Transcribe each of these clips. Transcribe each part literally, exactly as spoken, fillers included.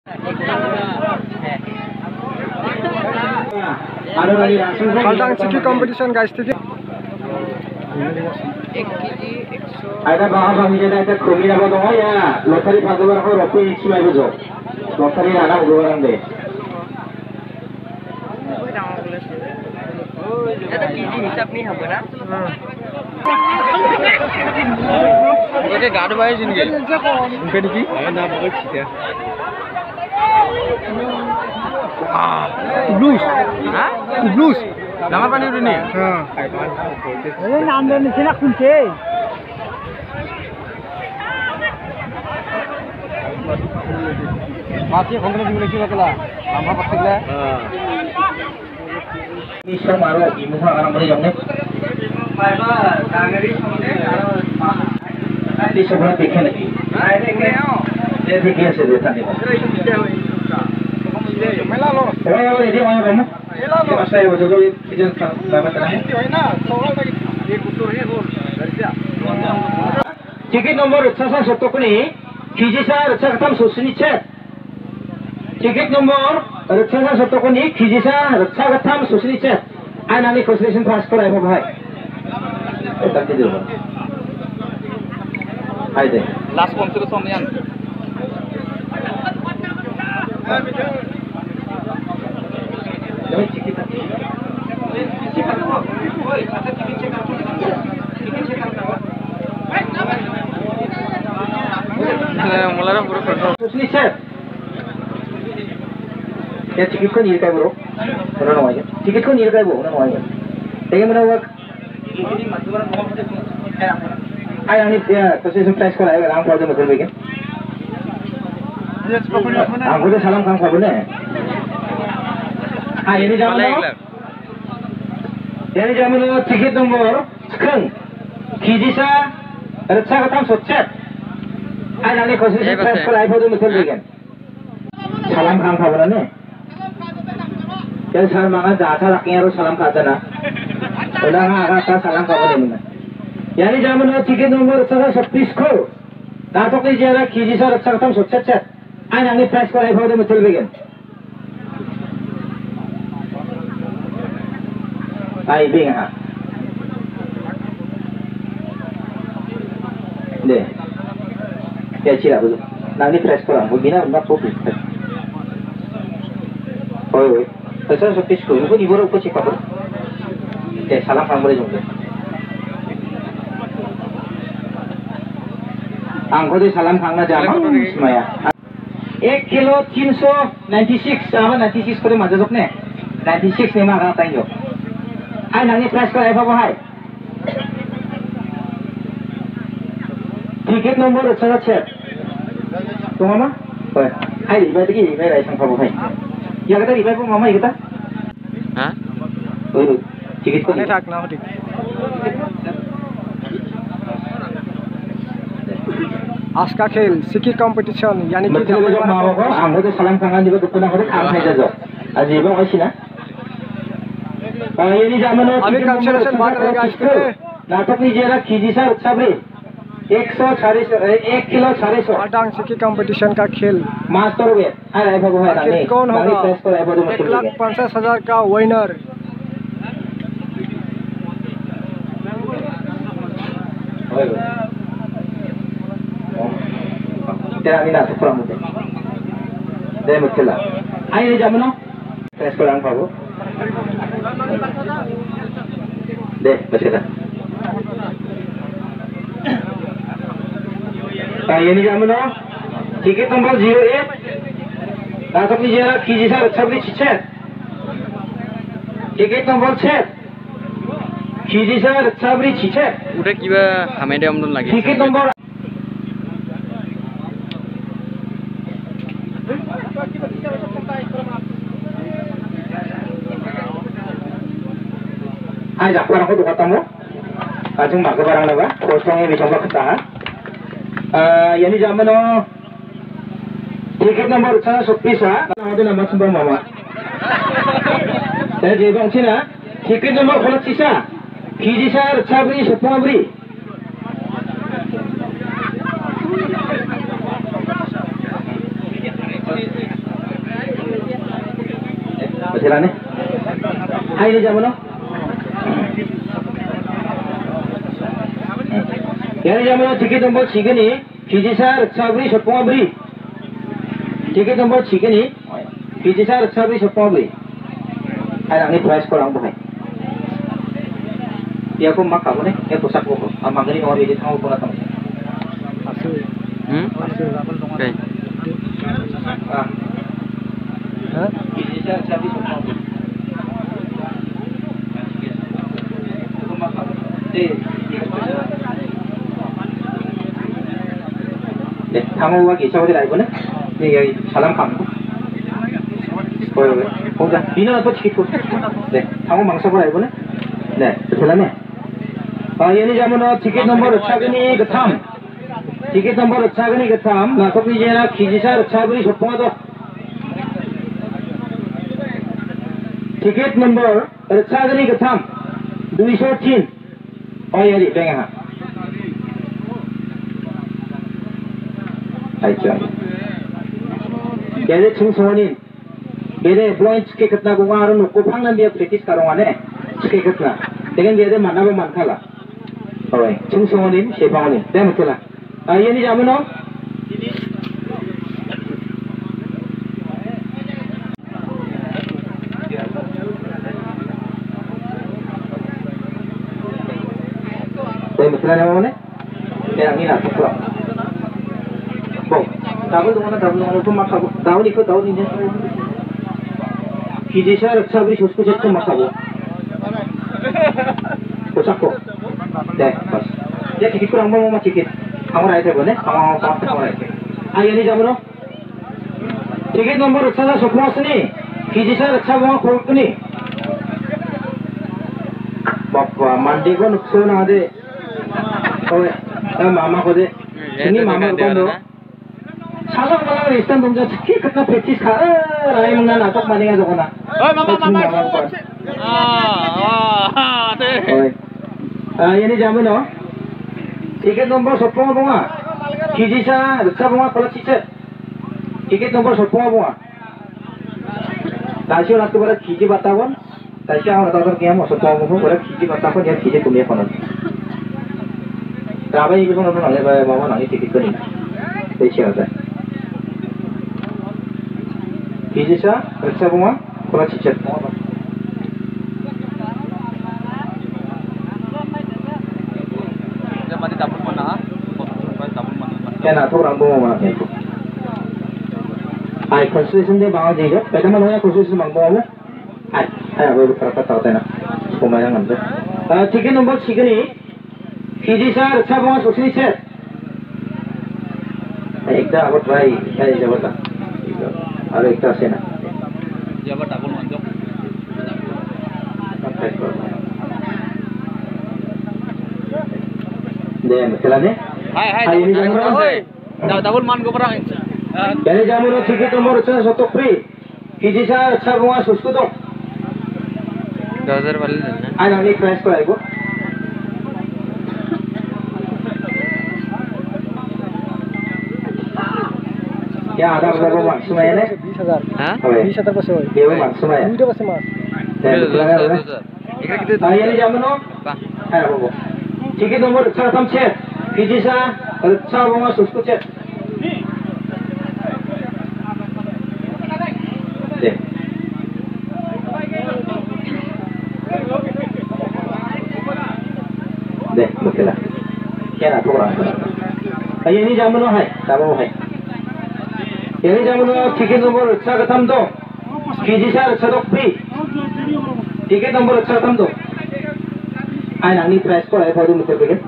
Kaldang Ciki competition guys থেকে ada bahan bahan ada kumi apa dong ya lotari pada orang orang rokok ini cuma itu lotari anak orang deh ada kiji hisap nih apa na oke gado bayi sini ke mungkin iki na bagus ya ah blues ha blues nama pani udah nih ini nama ni sila kunci masih kongres di Malaysia lah nama pasti lah bisa maru ibu orang boleh jongnya di sebelah bikin lagi dia bikin sedih tadi melalo orang yang ini mana kamu melalo saya waktu itu itu dapat terakhir tiket nomor sasa satu kuni kijisa rasa katam susuni chat tiket nomor rasa satu kuni kijisa rasa katam susuni chat anani constellation pass kora hai bhai eta ki dilo hai de last konser somyan mulai pura pura susuni chat ya tiket ko ni kai bro orang nama aja tiket ko ni kai bro orang nama aja dengan mana work ayah ni dia constellation price ko laga orang pada betul betul aku tu salam kamu kamu ni ah ini jaman ini jaman tiket nomor sekarang kijisa rasa katam socet ayah ni constellation price ko laga pada betul betul salam kamu kamu ni jadi saya makan jasa rakyat harus salam kata na udah nggak kata salam kamu ni mana yani jaman tiket nomor satu septis ko dapat ni jara kijisa rasa katam socet cet Ay nang i-press ko ay photo mo tulbigin. Ay bing ha. Hindi. Kaya sila ko. Nang i-press ko lang. Huwag na na po. Oy oy. Kasi sa fish ko, ibo iburo ko check up. Kaya salam kang boleh jumpa. Ang ko di salam kang na jama semaya. एक kilo तीन सौ ninety six अब ninety six करे मजा जोकने ninety six ने मागा ताइयो आई नानी प्राइस को आई बाबा हाय टिकट नंबर अच्छा अच्छा तो मामा ओए हाय रिबाय देखि रिबाय राइसन बाबा हाय या कता रिबाय को मामा इकता हां ओए टिकट को नहीं थाक ना ठीक आज का खेल सिकी कंपटीशन यानी कि मतलब जो मामा को हम तो सलाम खांगा दिबो दुपना को खान खाइ जाजो आज एबो आइसिना ये नि जामनो अभी कंसिडरेशन बात रहेगा इस पे नाटक नि जेरा खिजिसा सबरे एक सौ चालीस एक किलो चालीस कलटांग सिकी कंपटीशन का खेल मास्टर वे अरे भगवान आखिर कौन होगा एक लाख पचास हजार का विनर तेरा ini nak kurang muda. Dia mesti lah. Ayo ni jaman no. Tes kurang pabu. Deh, mesti dah. Ayo ni jaman no. Tiket nombor zero eight. Dapat ni jara kijisa sabri cicet. Tiket nombor six. kijisa sabri cicet. udah kiba hamede amdon lagi Tiket nombor Ay, jak barang ko duka tamo. Kajung baga barang na ba? Kosong yung bisong bakita ha. Ah, yani jaman no. Tiket number sa sopis ha. Ano naman sa mama. Dahil jebang sina. Tiket number kulat sisa. Kiji sa sabri sapabri. betul nih. Ayo jamu no. Yang jamu no tiket nomor tiga nih. Kijisa Raksabri Sopongabri. Tiket nomor tiga nih. Kijisa Raksabri Sopongabri. Ayo ini price kurang bukan. Ya aku mak kamu nih, ya pusat aku. Amang ini mau edit kamu pun atau? Hmm? Oke. Ah. Kijisa Raksabri Sopongabri. 네, 당호가 계셔오지 라이브는 네, 여기 사람 감고 보여 왜? 보자 비는 또 치키고 네, 당호 망사고 라이브는 네, 그다음에 아, 얘네 자면은 티켓 넘버를 차근히 그 탐 티켓 넘버를 차근히 그 탐 나토비 제나 기지사 차근히 소통하도 티켓 넘버 차근히 그 탐 두이쇼틴 어, 얘리 뱅하 알죠. 얘네 청소년인 얘네 블라인 치킨 끝나고 가는 놓고 방난비에 프레티스 가롱하네 치킨 끝나 대간 얘네 만나면 많다라 어이 청소년인 셰방원인 때문에라 아 얘네 자면은 때문에라 나오네 얘랑 이나 똑바로 Daun dengan daun dengan itu makabu. Daun itu daun ini. Kijisa Raksabri susku jatuh makabu. Kosakku. Deh, pas. Dia sedikit kurang mau macam sedikit. Kamu rakyat boleh? Kamu kamu kamu rakyat. Ayo ni jamu no. Tiket nomor Raksasa Sopmas ni. Kijisa Raksabri kolku ni. Bapa mandi ko nuksun ade. Oh, mama ko de. Ini mama ko do. 사람 말하는 일단 동자 특히 그까 배치 가 라이문나 나tok 많이가 저거나 어 마마 마마 아아 네 아 얘네 자면은 티켓 넘버 소풍아 봉아 기지사 르차 봉아 콜라치체 티켓 넘버 소풍아 봉아 다시 올라또 버려 기지 봤다고 다시 하나 더 그냥 뭐 소풍아 봉아 버려 기지 봤다고 얘 기지 구매 거는 라바 이거 좀 하면 안 해봐야 마마 나이 티켓 거니 대시 하자 Kijisa Raksabunga Kolachiche mati dapur mana? Dapur mana? Kena tu orang bawa mana itu? Ay konstitusi dia bawa je, pada mana ya konstitusi mang bawa? Ay, ay baru berkata tahu tena, pemain ngambil. Tiket nombor tiga ni, Kijisa Raksabunga Susini Chet. Ekda abot bayi, ay jabatan. Ada ikhlas ya nak. Jabat double manjok. Deh, misalnya. Hai hai. Ini jamu hai. Double man go perang. Jadi jamu no tiket nomor satu free. Kijisa Raksabunga susku tu. दो हज़ार वाले लेना. Ada ni price ko ayo. Ya ada berapa mas semuanya nih? बीस हजार Hah? बीस हजार पैसे होय Dia mas semuanya. वीडियो पैसे मास इकडे किती Ah ini jamu no? का? Ayo bobo. Tiket nomor satu cek. Kijisa Raksabunga susku cek. Deh. Deh, betul lah. Kena tu orang. Ayo ini jamu no hai, tahu hai. Ini jamu no tiket nomor satu tamdo. Kijisa Raksabunga free. Tiket nomor satu tamdo. Ayo nang ni price ko ayo baru muter begini.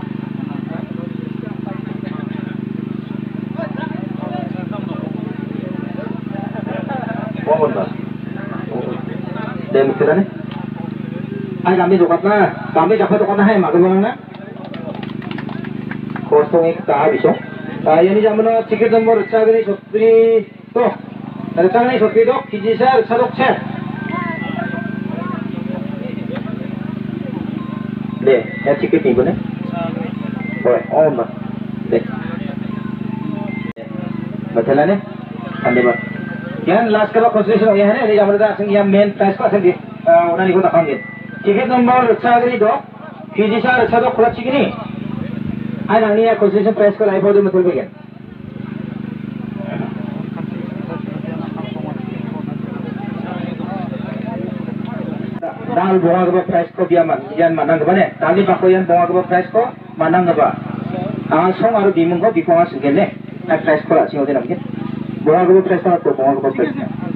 Mohon bang. Deh muter ni. Ayo kami jokat na, kami japat jokat na hai magelang na. Kosong ek kah bisa. Ayo ni jamu no tiket nomor satu ni sotri to. Satu ni sotri to. Kijisa Raksabunga cek. Deh, ya tiket ni guna. Oh, oh bang. Deh. Betul lah ni. Ande bang. Yan last kaba constitution yan ini jamu dah asing yang main price ko asing di orang ni ko tak angin. Tiket nomor cagri do, fiji sar cado kulat cigini. Ay nang ni ya constitution price ko live audio betul bagian. Dal bunga kaba price ko biar man, yan manang kaba ne. Dali bako yan bunga kaba price ko manang kaba. Ang song aru dimung ko bikonga singen ne. Ay price ko lah singo din namgin. Bunga kaba price ko to bunga kaba price.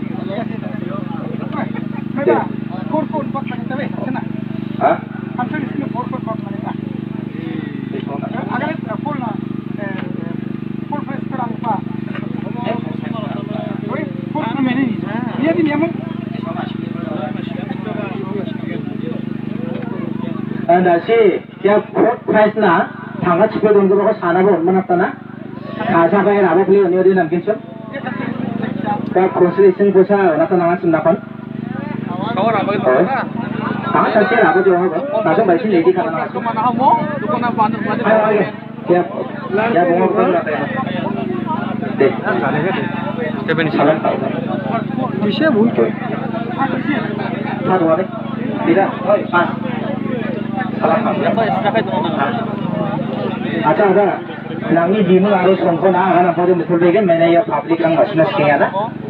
Hah? Nasi, ya price na, tangga cipu dongkru ko sana bo mana tana, kasa kaya rabo beli oni ori namkin cun, kaya constellation kosa nata nangan sundakan, Kau raba itu apa? tangga saja rabo jual ko, nasa basi lady kana nangan. Kau mana kamu? Kau mana bantu bantu? Ayo ayo, ya ya bunga ko nata ya. Deh, Stephen salam tau. Bisa mungkin. Satu hari, tidak, pas. अच्छा ada nangi dimu harus songko na akan apa itu betul betul mana ya public ang masih nasi ada.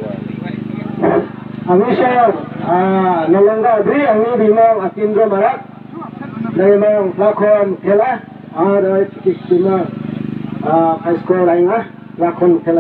Kami saya nolongga beri kami dimu Atindra Barat, dari mana lakon kela ada cikisima high lain lah lakon kela.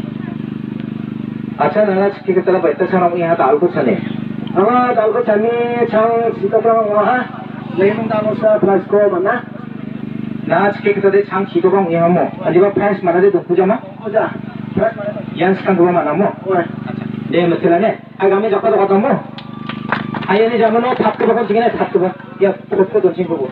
अच्छा नाला चिकी के तरफ बैठे sana यहाँ दाल को चने. हाँ दाल को चने चांग सीता तरफ वहाँ लेकिन दालों से प्राइस को बना ना चिके के तरफ चांग सीतो का यहाँ मो अजीबा प्राइस mana दे दुखु जमा जा yang sekarang dua mana mo deh mesela ne agami jaga jaga mo ayah ni zaman lo thap ke bakal sini thap ke bakal ya foto tuh sih buku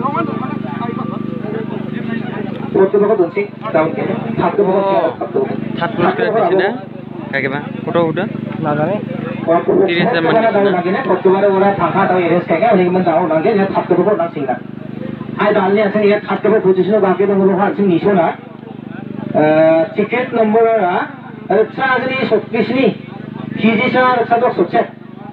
foto bakal tuh sih tahun ke thap ke bakal sih thap tuh Sat plus ke di sini. Kayak gimana? Foto udah? Nagane. Tiris zaman ni sana. Nagane foto baru orang thangka tahu iris kayak orang yang tahu nagane ya thap ke bakal nang singa. Ayah dalnya asing ya thap ke bakal posisi lo bagai dong lo asing niso na. Tiket nomor lah. Cagri sopis ni. Fiji sar sadok socet.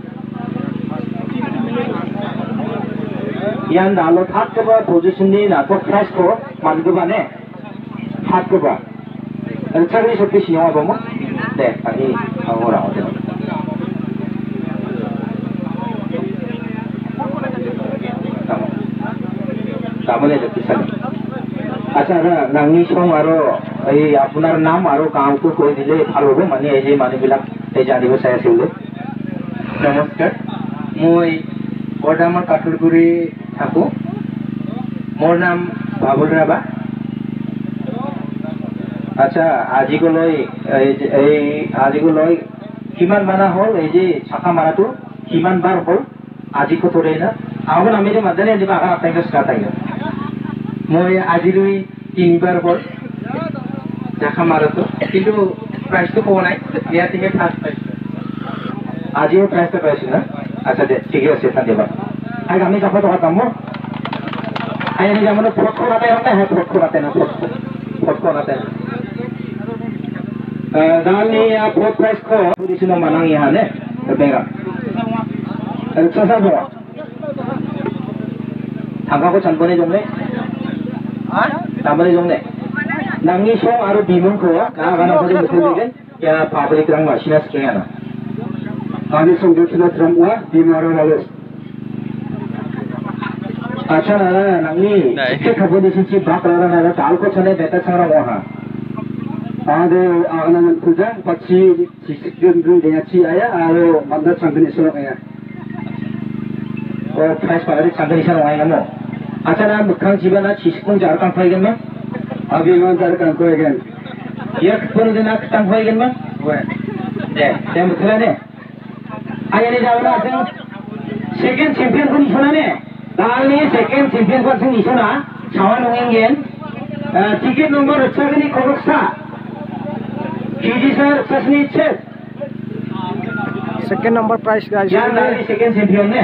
Yang dalam thap ke bakal posisi ni na to price ko mandu bane. Thap ke bakal. Cagri sopis ni apa mo? Deh, tadi orang orang. Kamu ni jadi sana. Acha na, nangi song aro, eh, apunar nam aro kaum tu koi dile, kalau go mani aje mani bilang, eh jadi bos saya sih নমস্কাৰ মই বৰ্ডামৰ কাঠুৰগুৰি থাকোঁ মোৰ নাম বাবুল ৰাভা আচ্ছা আজিলৈ এই আজিলৈ কিমান মানা হ'ল এই যে চাকা মাৰাটো কিমান বাৰ হ'ল আজি কতৰে না আগত আমি যে মাদানে দিবা আগত আপোনাক ষ্টাৰ্ট আহিল মই আজিলৈ তিনিবাৰ হ'ল চাকা মাৰাটো কিন্তু প্ৰাইচটো পোৱা নাই ইয়াতে ফাৰ্ষ্ট পাইছোঁ আজিও প্ৰাইচটো পাইছোঁ না আচ্ছা দে ঠিকে আছে ধন্যবাদ আজ আমি যাব টকা পাম আই আমি যাব ফটো নাতে না হ্যাঁ ফটো নাতে না ফটো নাতে Dali ya pot price ko di sini manang ya ne terbenga. Ada sasa bawa. Tangga ko canpone jongne. Tambane jongne. Nangi so aru bimun ko ya kana ko betul betul ya public rang machine skenga na. Kami song dutna tramwa bimaro lalos. Acha na nangi ke khabodi sinchi bakra na tal ko chane beta sangra waha. Ada anak kerja, pasti sistem dunia cia ada mandar sangkini surat ya. Oh, price pada sangkini surat apa kamu? Acara bukan jiwa na sistem jarang kau igen mah? Abi mana jarang kau igen? Ya, pun dia nak tang kau igen mah? Wah, deh, deh betul ni. Ayah ni jawab lah, second champion pun isu na ni. Dah ni second champion pun sing isu na, cawan orang igen. Tiket nomor recak ni kau rasa? Fiji sir, sasni chet. Second number price guys. Yang dari second champion ni.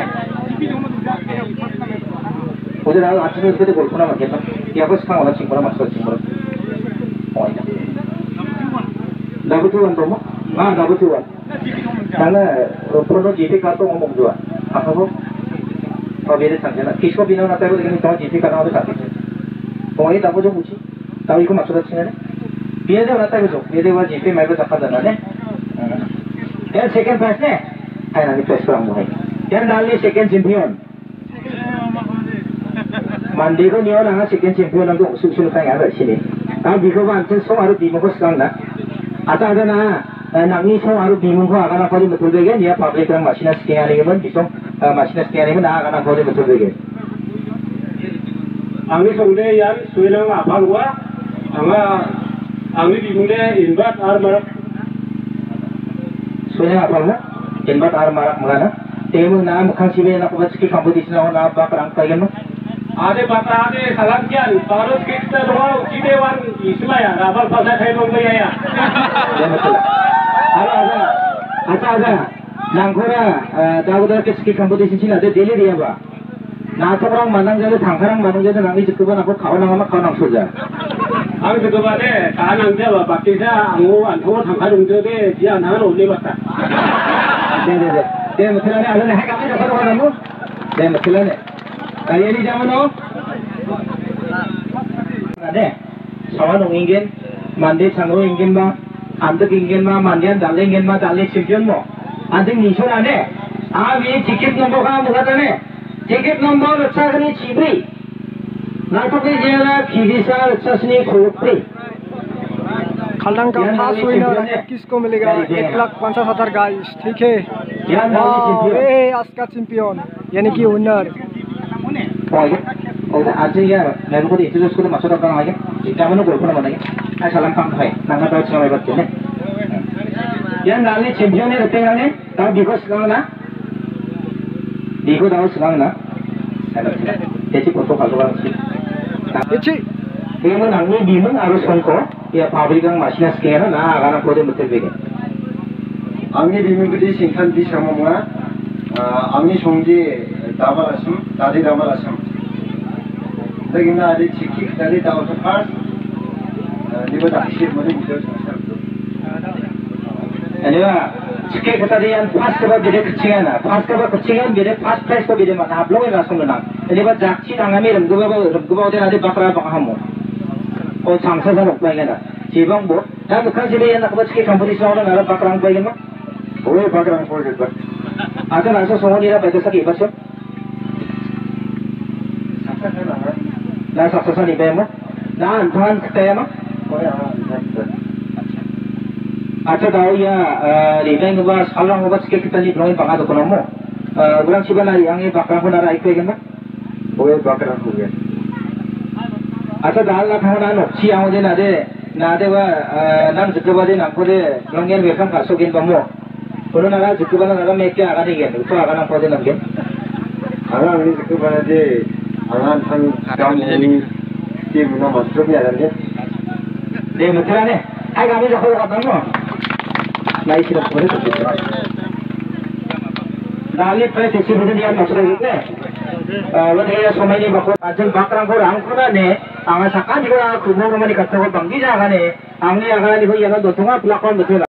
Udah lalu atas itu kita golpuna macam apa? Ya apa sekarang orang cingkora masuk cingkora. Oh ini. Dah betul kan Romo? 아, 나도 좋아. 나는 프로도 지피 카도 ngomong 좋아. apa kok beda sana kisah bina nanti aku dengan tahu jipi karena aku tak tahu pokoknya tak boleh uji tahu itu maksudnya sih beda nanti aku beda wajib jipi mereka cakap dan ane yang second prize nih hai nanti prize kurang mulai yang dari second champion mandi ko niyo nang second champion ang susunod tayo nga sini ang biko ba antin song aru di mo ko sekarang na ata ada na nangi song aru di mo ko akan apa di betul betul ya public ang masina sekian lagi pun bisong masina sekian lagi pun akan apa di betul betul angin songde yan suilang apa gua anga angin di mule inbat ar marak suilang apa gua inbat ar marak mana temu na mukhang sibe na ko bachki competition na ba karang pagen mo आधे बता आधे सलाम किया बारह कितना लोग सीधे वन इसमें यार राबल फंसा थे लोग में यार ada ada ada ada nangkora dagudah keski competition sini ada daily dia ba nah orang manang jadi tangkarang manang jadi nangi cukupan aku kawan nama kawan aku saja ang cukupan deh kawan ang dia bapak kita angu antu tangkarung itu deh dia nangan oleh bata deh deh deh deh mestilah ni ada nih kami dapat orang namu deh mestilah ni kali ini zaman no ada sawan ingin mandi sanu ingin ba antuk ingin ma mandian dalle ingin ma dalle champion mo antuk nisho ane abi ticket number ka mukha ne ticket number अच्छा करी छिपरी नाटक के जेला खिदिसा अच्छा सनी खोपरी खलंग का फर्स्ट विनर किसको मिलेगा एक लाख पचास हजार गाइस ठीक है ये आज का चैंपियन यानी कि winner oh aja ya lalu ko introduce ko masuk ke dalam lagi kita mana gol pun mana lagi ay salam pang hai nangga tahu sama ibat ni yan dali champion ni rete ngane tahu diko sekarang na diko tahu sekarang na jadi foto kalau orang sih 이치 dia mana nangi bimun harus songko ya pabrik ang masina sekian na akan aku dia betul betul angin bimun budi singkan di sama mua angin songji dabal asam tadi dabal asam lagi na ada cikik tadi tahu sepas ni pada akhir mana video asam ini lah cikik kata dia yang pas keba beda kecilnya na pas keba kecilnya beda pas price keba beda mana hablong yang langsung menang ini bah jakci tangami remguba remguba udah nanti bakra bakamu oh samsa sama bagian na cibang bo dan bukan sih yang nak buat cikik kompetisi orang nara bakrang bagian mah boleh bakarang boleh ber ada langsung semua dia pada sakit pasal nah sukses ni bemo nah antuan kita mah अच्छा दाव या रिबेंग बस हलंग बस के kita ni belum pangat ko namo bulan siban hari yang bakra ko nara ikwe gena boleh bakarang boleh अच्छा दाल ना खाना नो ची आउ दे ना दे ना दे वा नाम जुकबा दे नाम को दे लंगेन बेखम का सोगिन बमो कोन नरा जुकबा नरा मे के आगा दे गेन तो आगा ना को दे नंगे angin angin itu pada je angin tang kamu ni mana masuk ya kan je दे मथरा ने आई गामी जखो का दमो नाइ सिरप करे तो दाली प्राय तेसी बजे dia masuk lagi ke wadaya somai ni bakot ajeng bakrang ko rang kuna ne anga sakan di ko kubo ko mani katta ko banggi jaga ne angni aga ni ko yana dotunga plakon betul